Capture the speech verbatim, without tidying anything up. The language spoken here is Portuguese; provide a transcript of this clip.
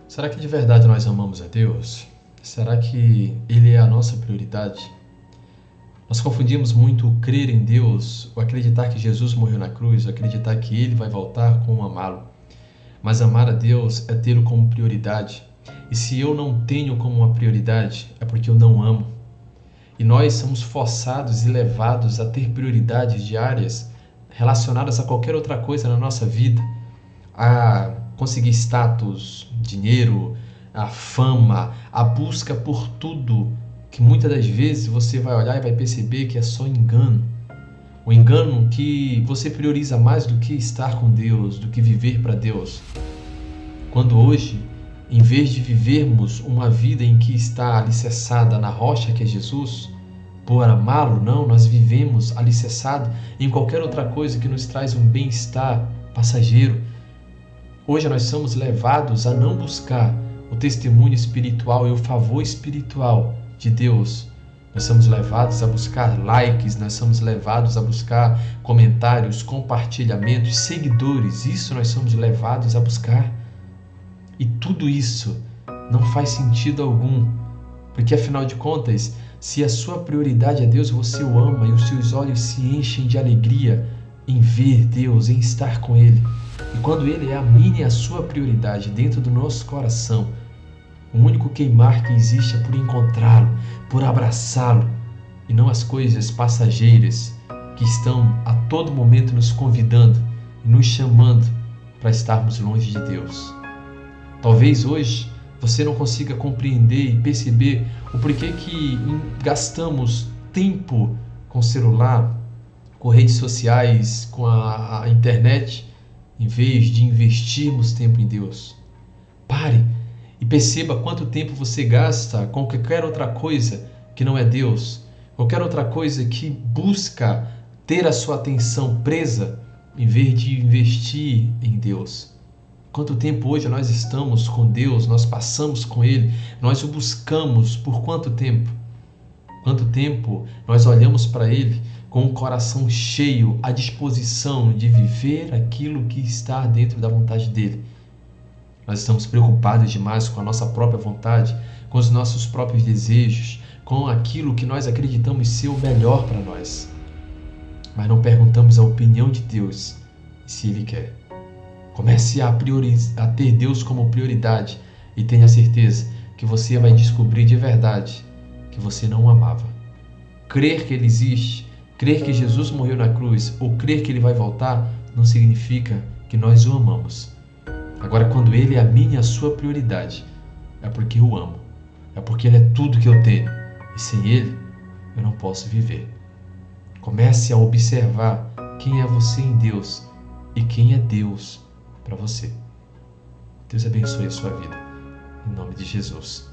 Será que de verdade nós amamos a Deus? Será que Ele é a nossa prioridade? Nós confundimos muito o crer em Deus, o acreditar que Jesus morreu na cruz, o acreditar que Ele vai voltar, com o amá-lo. Mas amar a Deus é tê-lo como prioridade. E se eu não tenho como uma prioridade, é porque eu não amo. E nós somos forçados e levados a ter prioridades diárias relacionadas a qualquer outra coisa na nossa vida, a conseguir status, dinheiro, a fama, a busca por tudo que muitas das vezes você vai olhar e vai perceber que é só engano. O engano que você prioriza mais do que estar com Deus, do que viver para Deus. Quando hoje, em vez de vivermos uma vida em que está alicerçada na rocha que é Jesus, por amá-lo, não, nós vivemos alicerçado em qualquer outra coisa que nos traz um bem-estar passageiro. Hoje nós somos levados a não buscar o testemunho espiritual e o favor espiritual de Deus. Nós somos levados a buscar likes, nós somos levados a buscar comentários, compartilhamentos, seguidores. Isso nós somos levados a buscar. E tudo isso não faz sentido algum, porque afinal de contas, se a sua prioridade é Deus, você o ama e os seus olhos se enchem de alegria em ver Deus, em estar com Ele. E quando Ele é a minha e a sua prioridade dentro do nosso coração, o único queimar que existe é por encontrá-lo, por abraçá-lo, e não as coisas passageiras que estão a todo momento nos convidando e nos chamando para estarmos longe de Deus. Talvez hoje você não consiga compreender e perceber o porquê que gastamos tempo com celular, com redes sociais, com a, a internet, em vez de investirmos tempo em Deus. Pare e perceba quanto tempo você gasta com qualquer outra coisa que não é Deus, qualquer outra coisa que busca ter a sua atenção presa, em vez de investir em Deus. Quanto tempo hoje nós estamos com Deus, nós passamos com Ele, nós o buscamos por quanto tempo? Quanto tempo nós olhamos para Ele com o coração cheio, à disposição de viver aquilo que está dentro da vontade dEle? Nós estamos preocupados demais com a nossa própria vontade, com os nossos próprios desejos, com aquilo que nós acreditamos ser o melhor para nós. Mas não perguntamos a opinião de Deus, se Ele quer. Comece a, prioriz... a ter Deus como prioridade e tenha certeza que você vai descobrir de verdade que você não o amava. Crer que Ele existe, crer que Jesus morreu na cruz ou crer que Ele vai voltar não significa que nós o amamos. Agora, quando Ele é a minha e a sua prioridade, é porque eu o amo, é porque Ele é tudo que eu tenho e sem Ele eu não posso viver. Comece a observar quem é você em Deus e quem é Deus para você. Deus abençoe a sua vida. Em nome de Jesus.